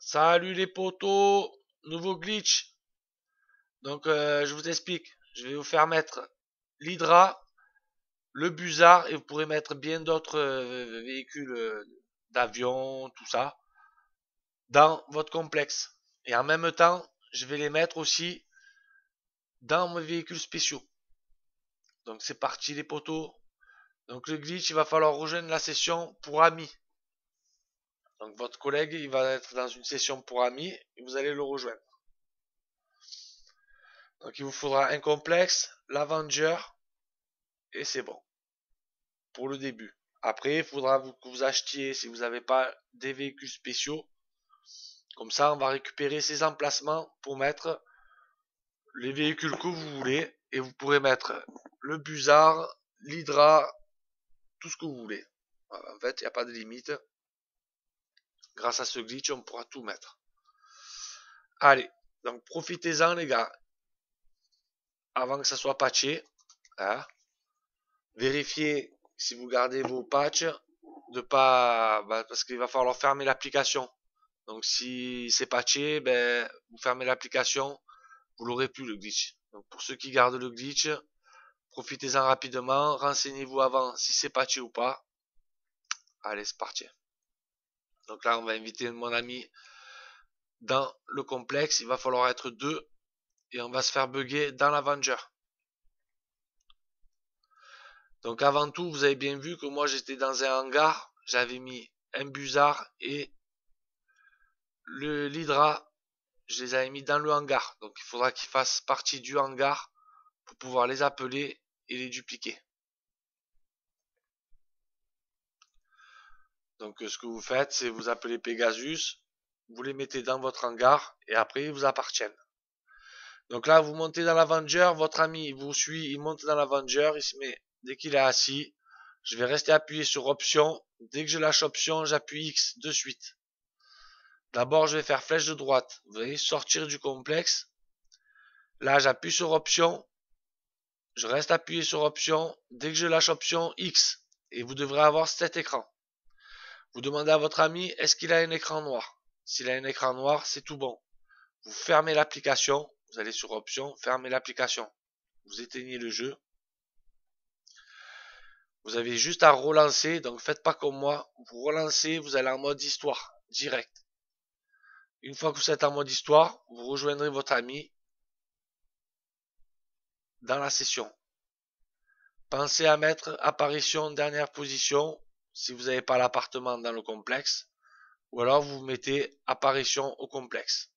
Salut les potos, nouveau glitch. Donc je vous explique. Je vais vous faire mettre l'Hydra, le Busard et vous pourrez mettre bien d'autres véhicules d'avion, tout ça, dans votre complexe. Et en même temps, je vais les mettre aussi dans mes véhicules spéciaux. Donc c'est parti les potos. Donc le glitch, il va falloir rejoindre la session pour amis. Donc votre collègue, il va être dans une session pour amis et vous allez le rejoindre. Donc il vous faudra un complexe, l'Avenger, et c'est bon pour le début. Après, il faudra que vous achetiez, si vous n'avez pas des véhicules spéciaux. Comme ça, on va récupérer ces emplacements pour mettre les véhicules que vous voulez. Et vous pourrez mettre le Busard, l'Hydra, tout ce que vous voulez. Voilà, en fait, il n'y a pas de limite. Grâce à ce glitch, on pourra tout mettre. Allez, donc profitez-en les gars. Avant que ça soit patché. Hein. Vérifiez si vous gardez vos patchs. De pas, parce qu'il va falloir fermer l'application. Donc si c'est patché, ben, vous fermez l'application, vous l'aurez plus le glitch. Donc pour ceux qui gardent le glitch, profitez-en rapidement, renseignez-vous avant si c'est patché ou pas. Allez, c'est parti. Donc là, on va inviter mon ami dans le complexe. Il va falloir être deux et on va se faire bugger dans l'Avenger. Donc avant tout, vous avez bien vu que moi j'étais dans un hangar, j'avais mis un Busard et l'Hydra, je les avais mis dans le hangar. Donc il faudra qu'ils fassent partie du hangar pour pouvoir les appeler et les dupliquer. Donc ce que vous faites, c'est vous appelez Pegasus, vous les mettez dans votre hangar et après ils vous appartiennent. Donc là, vous montez dans l'Avenger, votre ami il vous suit, il monte dans l'Avenger, il se met, dès qu'il est assis, je vais rester appuyé sur Option. Dès que je lâche Option, j'appuie X de suite. D'abord, je vais faire flèche de droite. Vous allez sortir du complexe. Là, j'appuie sur Option. Je reste appuyé sur Option. Dès que je lâche Option, X. Et vous devrez avoir cet écran. Vous demandez à votre ami, est-ce qu'il a un écran noir? S'il a un écran noir, c'est tout bon. Vous fermez l'application. Vous allez sur Option, fermez l'application. Vous éteignez le jeu. Vous avez juste à relancer. Donc faites pas comme moi. Vous relancez, vous allez en mode histoire. Direct. Une fois que vous êtes en mode histoire, vous rejoindrez votre ami dans la session. Pensez à mettre apparition dernière position si vous n'avez pas l'appartement dans le complexe. Ou alors vous mettez apparition au complexe.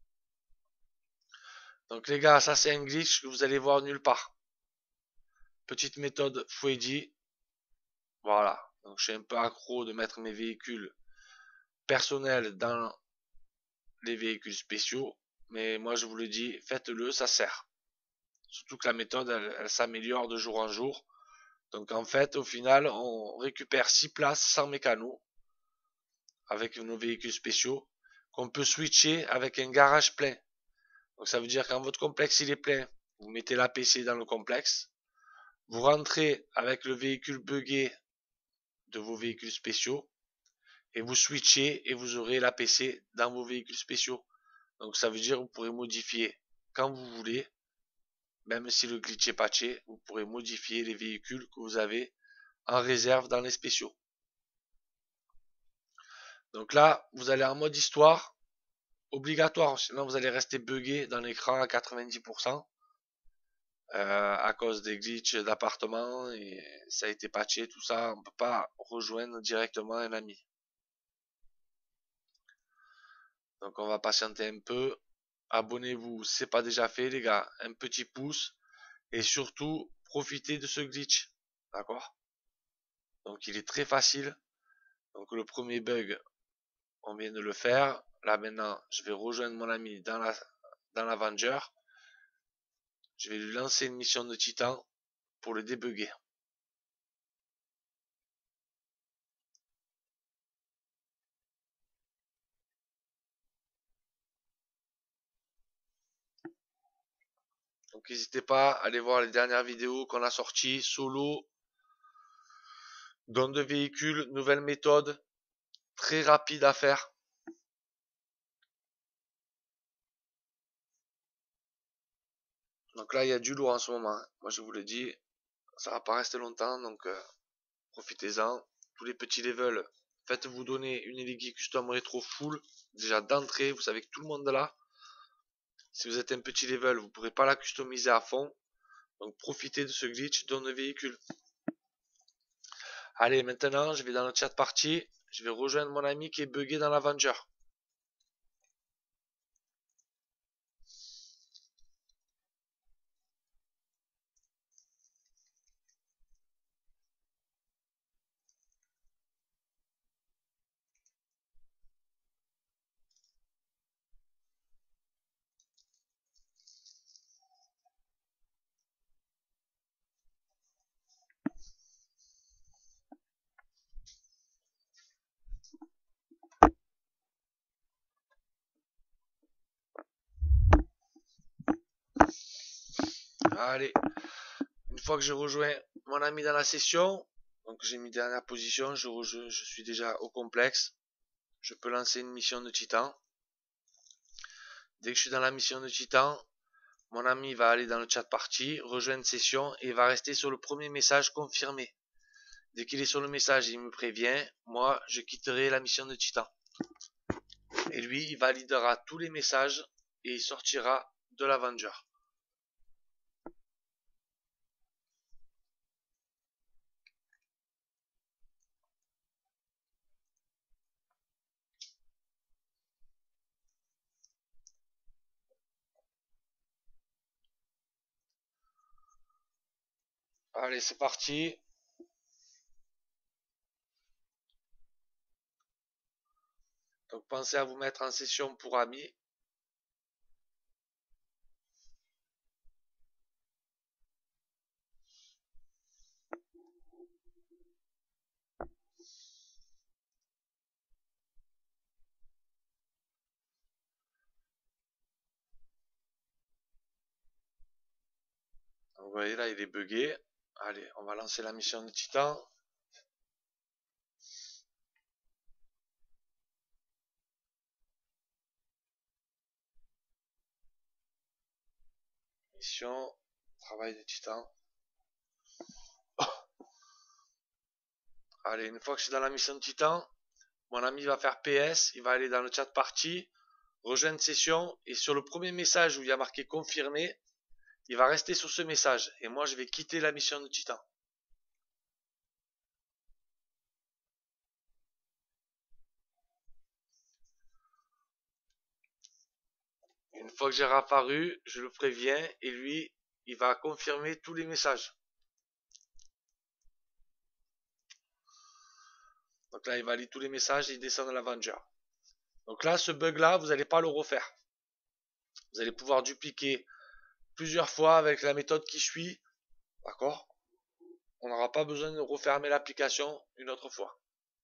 Donc les gars, ça c'est un glitch que vous allez voir nulle part. Petite méthode Fouedi. Voilà. Donc je suis un peu accro de mettre mes véhicules personnels dans les véhicules spéciaux. Mais moi je vous le dis, faites-le, ça sert. Surtout que la méthode, elle s'améliore de jour en jour. Donc en fait, au final, on récupère 6 places sans mécano avec nos véhicules spéciaux qu'on peut switcher avec un garage plein. Donc ça veut dire quand votre complexe il est plein, vous mettez l'APC dans le complexe, vous rentrez avec le véhicule buggé de vos véhicules spéciaux et vous switchez et vous aurez l'APC dans vos véhicules spéciaux. Donc ça veut dire que vous pourrez modifier quand vous voulez, même si le glitch est patché, vous pourrez modifier les véhicules que vous avez en réserve dans les spéciaux. Donc là, vous allez en mode histoire, obligatoire, sinon vous allez rester buggé dans l'écran à 90%. À cause des glitches d'appartement et ça a été patché, tout ça, on peut pas rejoindre directement un ami. Donc on va patienter un peu. Abonnez-vous si c'est pas déjà fait les gars, un petit pouce et surtout profitez de ce glitch. D'accord? Donc il est très facile. Donc le premier bug, on vient de le faire. Là maintenant, je vais rejoindre mon ami dans l'Avenger. Je vais lui lancer une mission de titan pour le débugger. Donc n'hésitez pas à aller voir les dernières vidéos qu'on a sorties, solo, don de véhicules, nouvelle méthode, très rapide à faire. Donc là, il y a du lourd en ce moment. Moi, je vous le dis, ça va pas rester longtemps, donc profitez-en. Tous les petits levels, faites-vous donner une Eligi Custom Retro full. Déjà d'entrée, vous savez que tout le monde là. Si vous êtes un petit level, vous ne pourrez pas la customiser à fond. Donc profitez de ce glitch dans le véhicule. Allez, maintenant, je vais dans le chat party. Je vais rejoindre mon ami qui est bugué dans l'Avenger. Allez, une fois que j'ai rejoint mon ami dans la session, donc j'ai mis dernière position, je suis déjà au complexe. Je peux lancer une mission de titan. Dès que je suis dans la mission de titan, mon ami va aller dans le chat party, rejoindre session et va rester sur le premier message confirmé. Dès qu'il est sur le message, il me prévient. Moi, je quitterai la mission de titan. Et lui, il validera tous les messages et il sortira de l'Avenger. Allez, c'est parti. Donc pensez à vous mettre en session pour amis. Donc, vous voyez là, il est bugué. Allez, on va lancer la mission de titan. Mission, travail de titan. Allez, une fois que je suis dans la mission de titan, mon ami va faire PS, il va aller dans le chat party, rejoindre session, et sur le premier message où il y a marqué confirmé, il va rester sur ce message. Et moi, je vais quitter la mission de titan. Une fois que j'ai réapparu, je le préviens, et lui, il va confirmer tous les messages. Donc là, il valide tous les messages et il descend dans l'Avenger. Donc là, ce bug-là, vous n'allez pas le refaire. Vous allez pouvoir dupliquer plusieurs fois avec la méthode qui suit. D'accord? On n'aura pas besoin de refermer l'application une autre fois.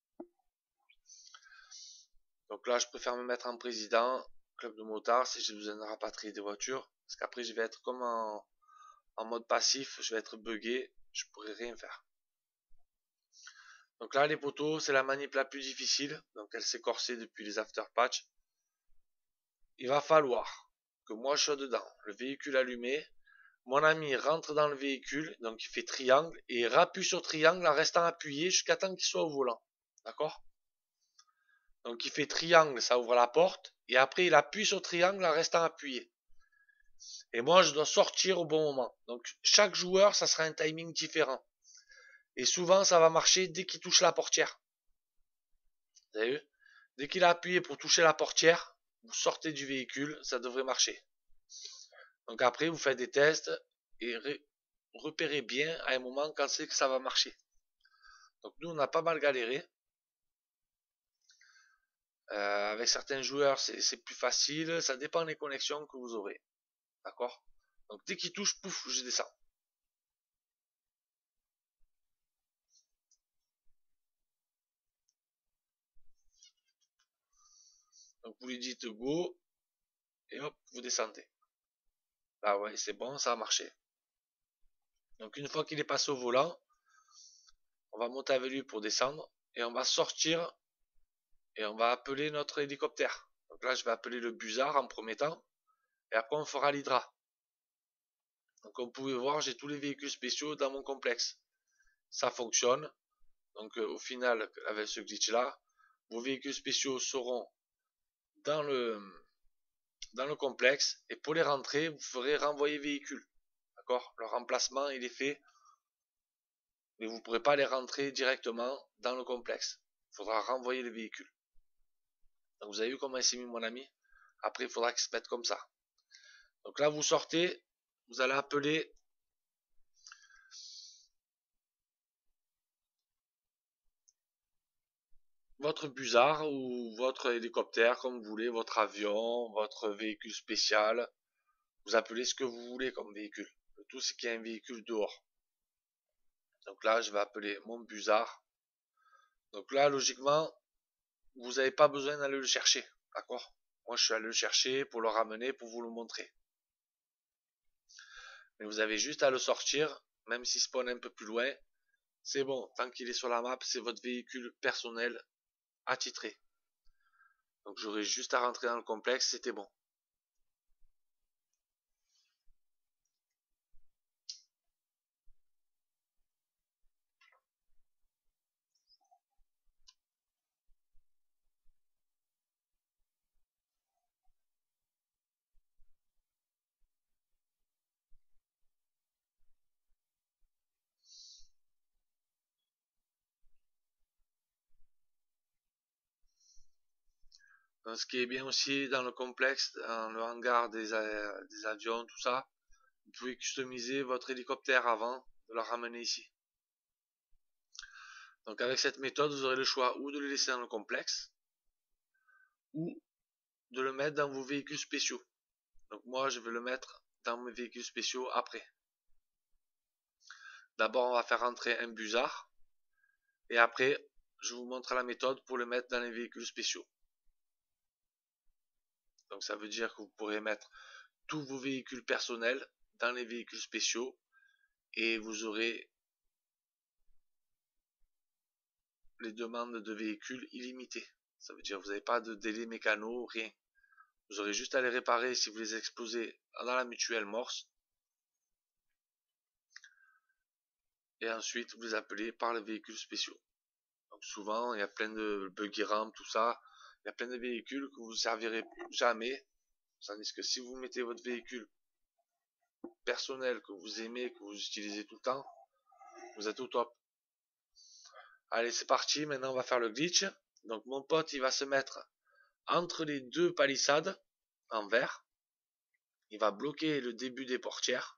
Donc là, je préfère me mettre en président, club de motards, si j'ai besoin de rapatrier des voitures. Parce qu'après, je vais être comme en mode passif, je vais être bugué, je pourrai rien faire. Donc là, les poteaux, c'est la manip la plus difficile. Donc elle s'est corsée depuis les after patch. Il va falloir que moi je sois dedans, le véhicule allumé. Mon ami rentre dans le véhicule, donc il fait triangle et il rappuie sur triangle en restant appuyé jusqu'à temps qu'il soit au volant. D'accord? Donc il fait triangle, ça ouvre la porte, et après il appuie sur triangle en restant appuyé. Et moi je dois sortir au bon moment. Donc chaque joueur, ça sera un timing différent. Et souvent ça va marcher dès qu'il touche la portière. Vous avez vu? Dès qu'il a appuyé pour toucher la portière, vous sortez du véhicule, ça devrait marcher. Donc après vous faites des tests et repérez bien à un moment quand c'est que ça va marcher. Donc nous on a pas mal galéré. Avec certains joueurs c'est plus facile, ça dépend des connexions que vous aurez. D'accord? Donc dès qu'il touche, pouf, je descends. Donc vous lui dites go et hop, vous descendez. Ah ouais, c'est bon, ça a marché. Donc une fois qu'il est passé au volant, on va monter avec lui pour descendre et on va sortir et on va appeler notre hélicoptère. Donc là, je vais appeler le Busard en premier temps et après on fera l'Hydra. Donc comme vous pouvez voir, j'ai tous les véhicules spéciaux dans mon complexe. Ça fonctionne. Donc au final, avec ce glitch là, vos véhicules spéciaux seront dans le complexe, et pour les rentrer, vous ferez renvoyer véhicule. D'accord? Le remplacement il est fait, mais vous ne pourrez pas les rentrer directement dans le complexe. Il faudra renvoyer les véhicules. Donc vous avez vu comment il s'est mis mon ami? Après il faudra qu'il se mette comme ça. Donc là vous sortez, vous allez appeler votre busard ou votre hélicoptère comme vous voulez, votre avion, votre véhicule spécial. Vous appelez ce que vous voulez comme véhicule. Tout ce qui est un véhicule dehors. Donc là je vais appeler mon busard. Donc là logiquement vous n'avez pas besoin d'aller le chercher. D'accord? Moi je suis allé le chercher pour le ramener, pour vous le montrer. Mais vous avez juste à le sortir, même s'il spawn un peu plus loin. C'est bon, tant qu'il est sur la map, c'est votre véhicule personnel attitré. Donc j'aurais juste à rentrer dans le complexe, c'était bon. Donc, ce qui est bien aussi dans le complexe, dans le hangar des avions, tout ça, vous pouvez customiser votre hélicoptère avant de le ramener ici. Donc avec cette méthode, vous aurez le choix ou de le laisser dans le complexe, ou de le mettre dans vos véhicules spéciaux. Donc moi, je vais le mettre dans mes véhicules spéciaux après. D'abord, on va faire rentrer un busard, et après, je vous montre la méthode pour le mettre dans les véhicules spéciaux. Donc ça veut dire que vous pourrez mettre tous vos véhicules personnels dans les véhicules spéciaux, et vous aurez les demandes de véhicules illimitées. Ça veut dire que vous n'avez pas de délai mécano, rien. Vous aurez juste à les réparer si vous les explosez dans la mutuelle morse. Et ensuite, vous les appelez par les véhicules spéciaux. Donc souvent, il y a plein de buggy ramp, tout ça. Il y a plein de véhicules que vous ne servirez jamais. Tandis que si vous mettez votre véhicule personnel que vous aimez, que vous utilisez tout le temps, vous êtes au top. Allez, c'est parti. Maintenant, on va faire le glitch. Donc mon pote, il va se mettre entre les deux palissades en vert. Il va bloquer le début des portières.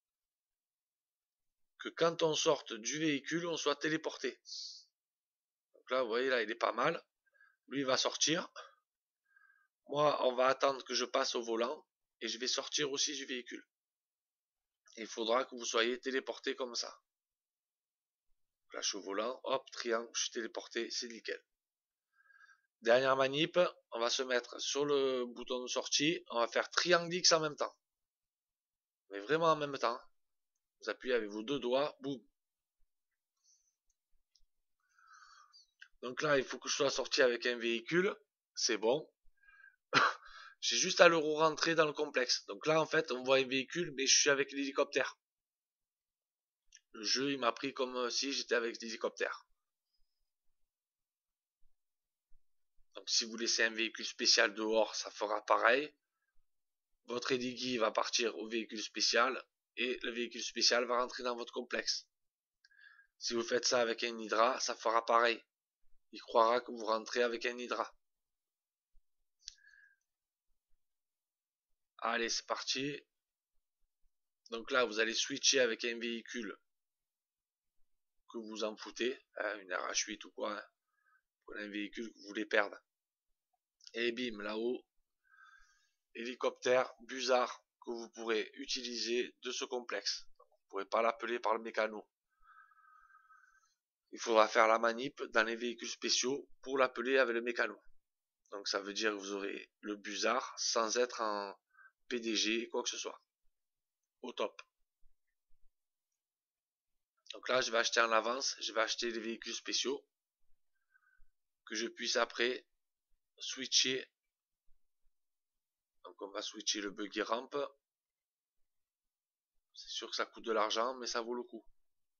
Que quand on sorte du véhicule, on soit téléporté. Donc là, vous voyez, là, il est pas mal. Lui, il va sortir. Moi, on va attendre que je passe au volant. Et je vais sortir aussi du véhicule. Et il faudra que vous soyez téléporté comme ça. Donc là, je suis au volant. Hop, triangle, je suis téléporté. C'est nickel. Dernière manip, on va se mettre sur le bouton de sortie. On va faire triangle X en même temps. Mais vraiment en même temps. Vous appuyez avec vos deux doigts. Boum. Donc là, il faut que je sois sorti avec un véhicule. C'est bon. J'ai juste à le rentrer dans le complexe. Donc là, en fait, on voit un véhicule, mais je suis avec l'hélicoptère. Le jeu, il m'a pris comme si j'étais avec l'hélicoptère. Donc si vous laissez un véhicule spécial dehors, ça fera pareil. Votre hélico va partir au véhicule spécial, et le véhicule spécial va rentrer dans votre complexe. Si vous faites ça avec un hydra, ça fera pareil. Il croira que vous rentrez avec un hydra. Allez, c'est parti. Donc là, vous allez switcher avec un véhicule que vous en foutez, hein, une RH8 ou quoi. Hein. Prenez un véhicule que vous voulez perdre. Et bim, là-haut, hélicoptère, busard que vous pourrez utiliser de ce complexe. Donc, vous ne pourrez pas l'appeler par le mécano. Il faudra faire la manip dans les véhicules spéciaux pour l'appeler avec le mécano. Donc ça veut dire que vous aurez le busard sans être en PDG, quoi que ce soit. Au top. Donc là, je vais acheter en avance, je vais acheter les véhicules spéciaux. Que je puisse après switcher. Donc on va switcher le buggy ramp C'est sûr que ça coûte de l'argent, mais ça vaut le coup.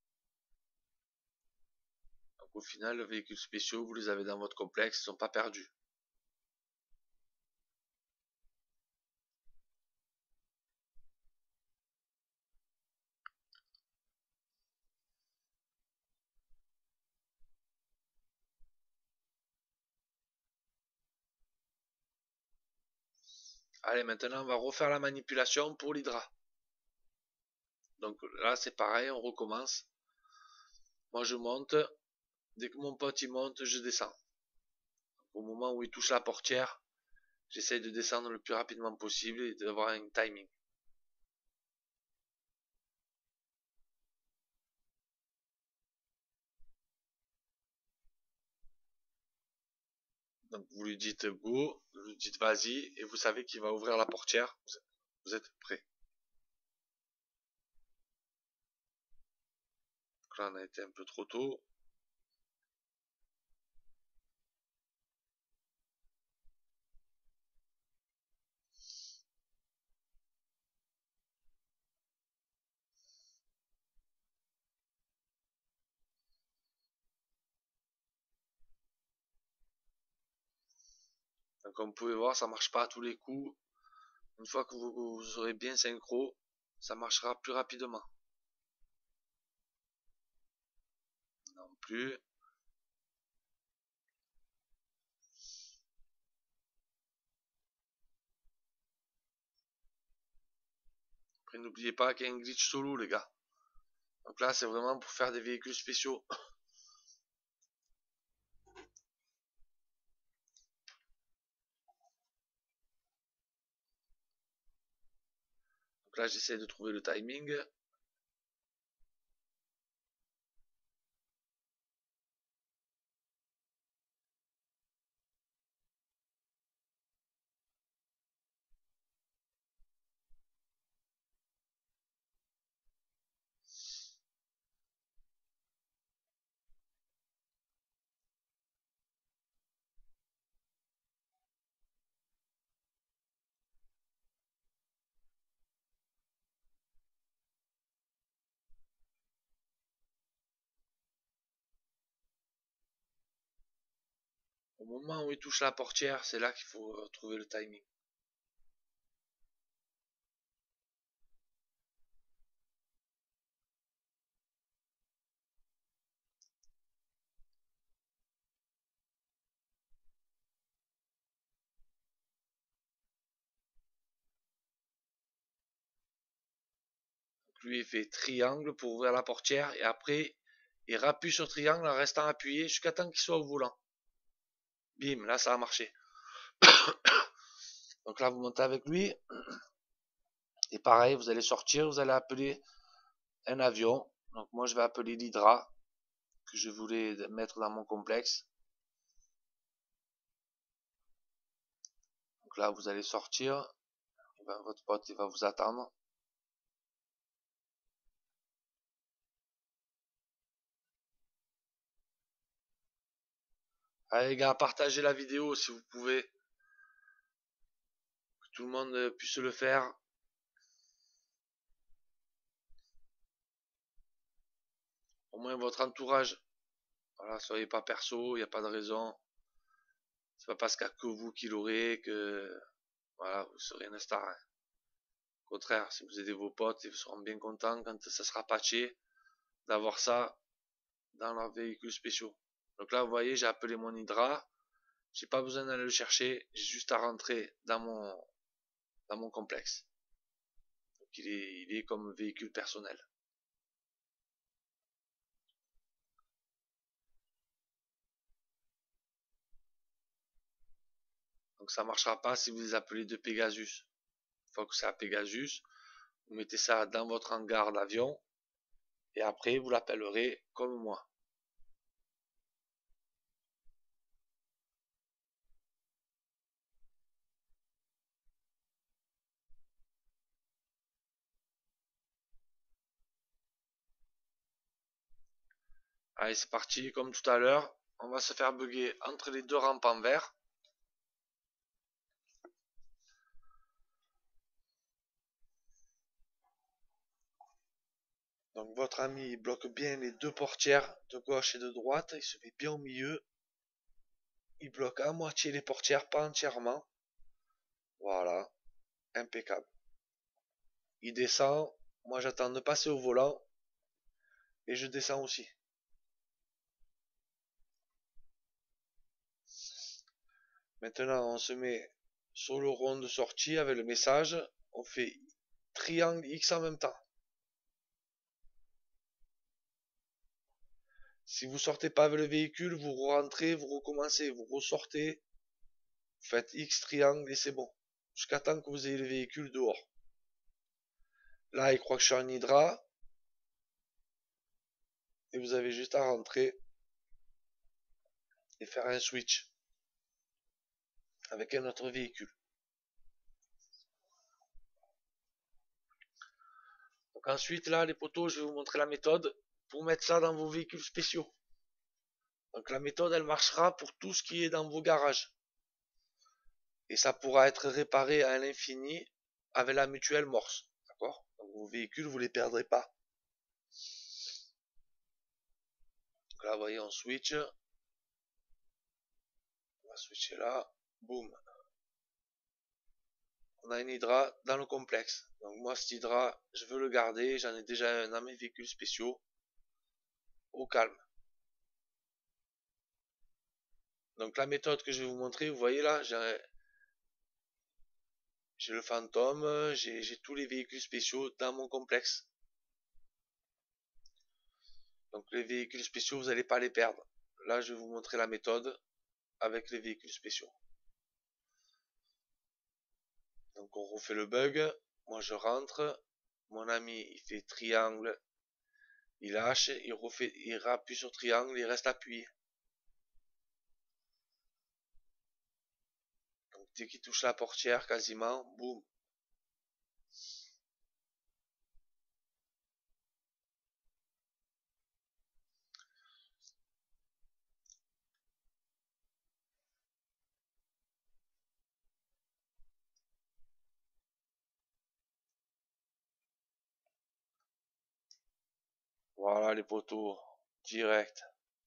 Donc au final, les véhicules spéciaux, vous les avez dans votre complexe, ils sont pas perdus. Allez, maintenant on va refaire la manipulation pour l'hydra. Donc là c'est pareil, on recommence. Moi je monte, dès que mon pote il monte, je descends. Au moment où il touche la portière, j'essaye de descendre le plus rapidement possible et d'avoir un timing. Donc vous lui dites go, vous lui dites vas-y, et vous savez qu'il va ouvrir la portière, vous êtes prêt. Donc là on a été un peu trop tôt. Donc comme vous pouvez voir, ça marche pas à tous les coups. Une fois que vous aurez bien synchro, ça marchera plus rapidement. Non plus. Après n'oubliez pas qu'il y a un glitch solo les gars. Donc là c'est vraiment pour faire des véhicules spéciaux. Donc là j'essaie de trouver le timing. Au moment où il touche la portière, c'est là qu'il faut trouver le timing. Donc lui il fait triangle pour ouvrir la portière et après il rappuie sur triangle en restant appuyé jusqu'à temps qu'il soit au volant. Bim, là ça a marché. Donc là vous montez avec lui. Et pareil, vous allez sortir, vous allez appeler un avion. Donc moi je vais appeler l'Hydra que je voulais mettre dans mon complexe. Donc là vous allez sortir. Votre pote il va vous attendre. Allez les gars, partagez la vidéo si vous pouvez. Que tout le monde puisse le faire. Au moins votre entourage. Voilà, soyez pas perso, il n'y a pas de raison. C'est pas parce qu'il n'y a que vous qui l'aurez que voilà, vous serez une star. Hein. Au contraire, si vous aidez vos potes, ils seront bien contents quand ça sera patché d'avoir ça dans leurs véhicules spéciaux. Donc là, vous voyez, j'ai appelé mon Hydra. J'ai pas besoin d'aller le chercher, j'ai juste à rentrer dans mon complexe. Donc il est comme véhicule personnel. Donc ça marchera pas si vous les appelez de Pegasus. Une fois que c'est à Pegasus, vous mettez ça dans votre hangar d'avion et après vous l'appellerez comme moi. Allez, c'est parti, comme tout à l'heure. On va se faire bugger entre les deux rampes en vert. Donc votre ami il bloque bien les deux portières de gauche et de droite, il se met bien au milieu. Il bloque à moitié les portières, pas entièrement. Voilà, impeccable. Il descend, moi j'attends de passer au volant et je descends aussi. Maintenant on se met sur le rond de sortie avec le message, on fait triangle X en même temps. Si vous sortez pas avec le véhicule, vous rentrez, vous recommencez, vous ressortez, vous faites X triangle et c'est bon. Jusqu'à temps que vous ayez le véhicule dehors. Là, il croit que je suis en hydra. Et vous avez juste à rentrer et faire un switch avec un autre véhicule. Donc ensuite, là, les potos, je vais vous montrer la méthode pour mettre ça dans vos véhicules spéciaux. Donc la méthode, elle marchera pour tout ce qui est dans vos garages. Et ça pourra être réparé à l'infini avec la mutuelle Morse. D'accord? Donc vos véhicules, vous les perdrez pas. Donc là, vous voyez, on switch. On va switcher là. Boum. On a une hydra dans le complexe. Donc moi, cet hydra, je veux le garder. J'en ai déjà un dans mes véhicules spéciaux. Au calme. Donc la méthode que je vais vous montrer, vous voyez là, j'ai le fantôme, j'ai tous les véhicules spéciaux dans mon complexe. Donc les véhicules spéciaux, vous n'allez pas les perdre. Là, je vais vous montrer la méthode avec les véhicules spéciaux. Donc on refait le bug. Moi je rentre. Mon ami il fait triangle. Il lâche, il refait, il appuie sur triangle, il reste appuyé. Donc dès qu'il touche la portière, quasiment, boum. Voilà les poteaux, direct.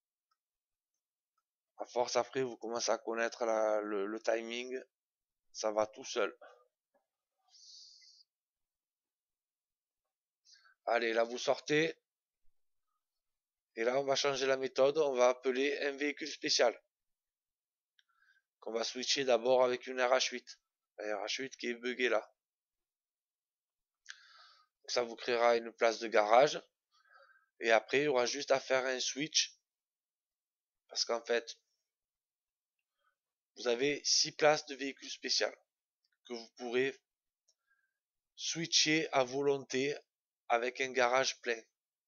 À force après, vous commencez à connaître le timing, ça va tout seul. Allez, là vous sortez. Et là, on va changer la méthode. On va appeler un véhicule spécial. Qu'on va switcher d'abord avec une RH8. La RH8 qui est buggée là. Donc ça vous créera une place de garage. Et après, il y aura juste à faire un switch. Parce qu'en fait, vous avez 6 places de véhicule spécial. Que vous pourrez switcher à volonté avec un garage plein.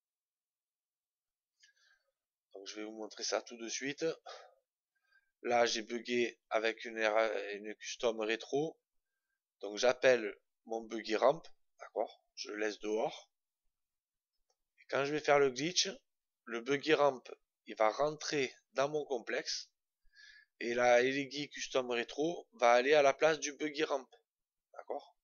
Donc je vais vous montrer ça tout de suite. Là, j'ai bugué avec une custom rétro. Donc j'appelle mon buggy ramp. D'accord? Je le laisse dehors. Et quand je vais faire le glitch, le buggy ramp, il va rentrer dans mon complexe. Et la Elegi Custom Retro va aller à la place du buggy ramp. D'accord?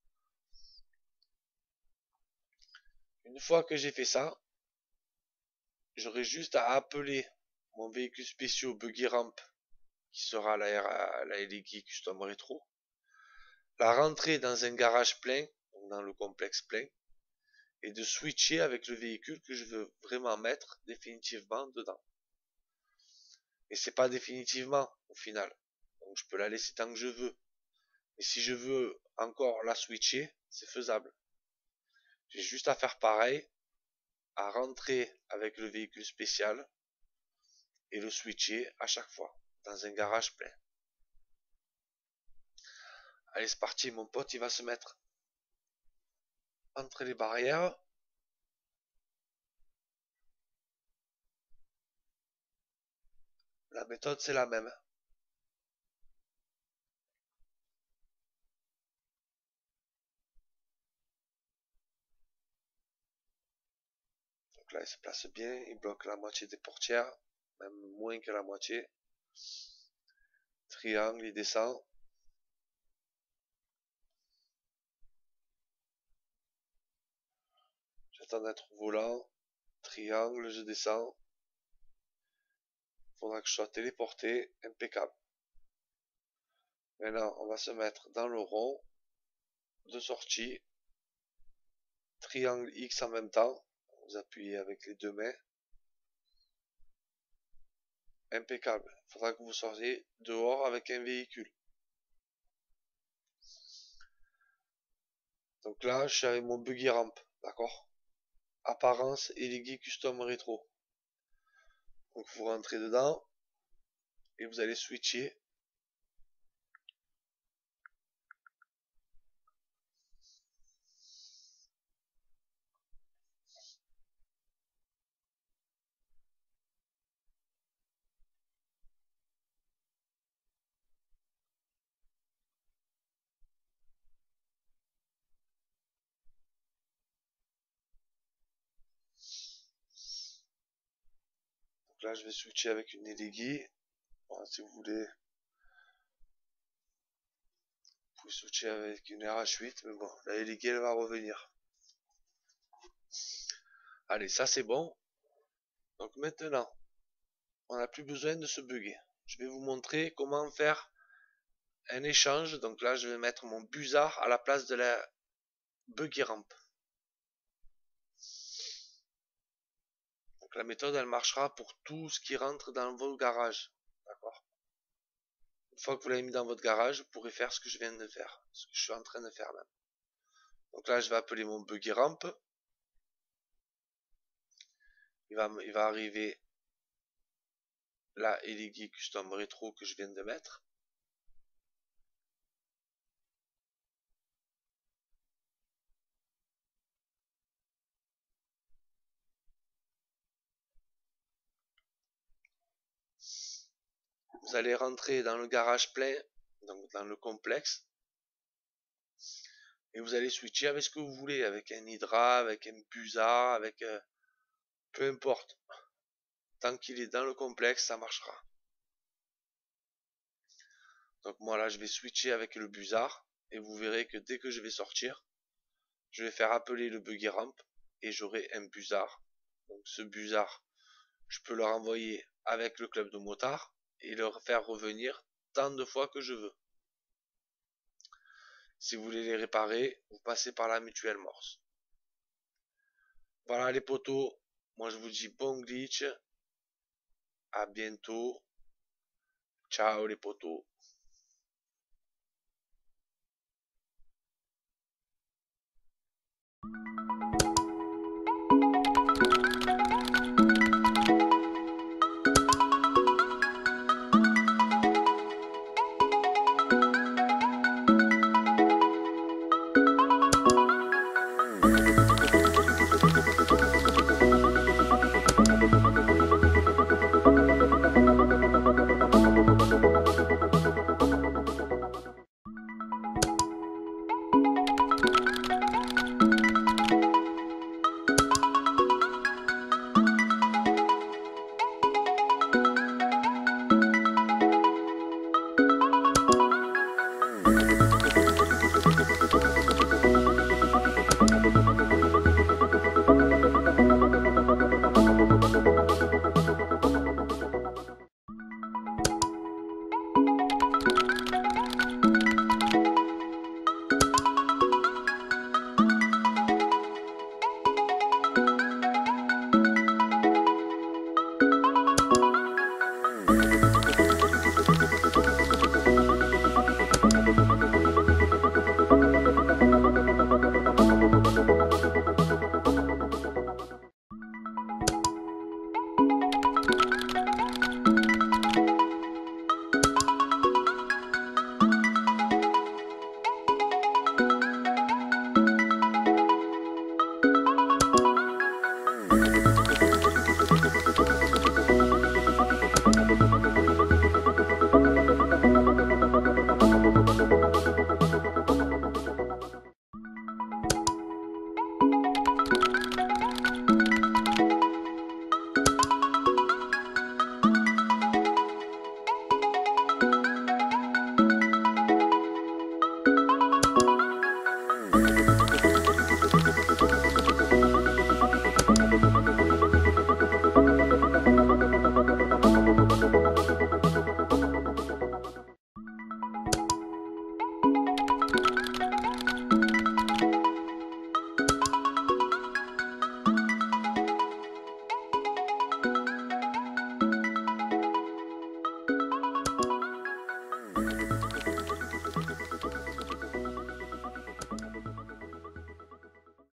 Une fois que j'ai fait ça, j'aurai juste à appeler mon véhicule spécial buggy ramp qui sera la Elegi Custom Retro, la rentrer dans un garage plein, donc dans le complexe plein, et de switcher avec le véhicule que je veux vraiment mettre définitivement dedans. Et c'est pas définitivement au final, donc je peux la laisser tant que je veux. Et si je veux encore la switcher, c'est faisable. J'ai juste à faire pareil, à rentrer avec le véhicule spécial et le switcher à chaque fois dans un garage plein. Allez, c'est parti, mon pote, il va se mettre entre les barrières. La méthode, c'est la même. Donc là, il se place bien, il bloque la moitié des portières, même moins que la moitié. Triangle, il descend. temps d'être volant. Triangle, je descends. Faudra que je sois téléporté. Impeccable. Maintenant, on va se mettre dans le rond de sortie. Triangle X en même temps. Vous appuyez avec les deux mains. Impeccable. Faudra que vous sortiez dehors avec un véhicule. Donc là, je suis avec mon buggy ramp. D'accord? Apparence Eleggy Custom Retro. Donc vous rentrez dedans et vous allez switcher. Donc là, je vais switcher avec une Eleggy. Bon, si vous voulez, vous pouvez switcher avec une RH8, mais bon, la Eleggy elle va revenir. Allez, ça c'est bon. Donc maintenant, on n'a plus besoin de se bugger. Je vais vous montrer comment faire un échange. Donc là, je vais mettre mon Buzzard à la place de la buggy ramp. Donc la méthode, elle marchera pour tout ce qui rentre dans vos garages. D'accord? Une fois que vous l'avez mis dans votre garage, vous pourrez faire ce que je viens de faire. Ce que je suis en train de faire même. Donc là, je vais appeler mon buggy ramp. Il va arriver la Eleggy Custom Retro que je viens de mettre. Vous allez rentrer dans le garage plein, donc dans le complexe. Et vous allez switcher avec ce que vous voulez, avec un Hydra, avec un Buzzard, avec peu importe. Tant qu'il est dans le complexe, ça marchera. Donc moi là, je vais switcher avec le Buzzard. Et vous verrez que dès que je vais sortir, je vais faire appeler le buggy ramp. Et j'aurai un Buzzard. Donc ce Buzzard, je peux le renvoyer avec le club de motards. Et le faire revenir tant de fois que je veux. Si vous voulez les réparer, vous passez par la mutuelle Morse. Voilà les potos. Moi je vous dis bon glitch. À bientôt. Ciao les potos.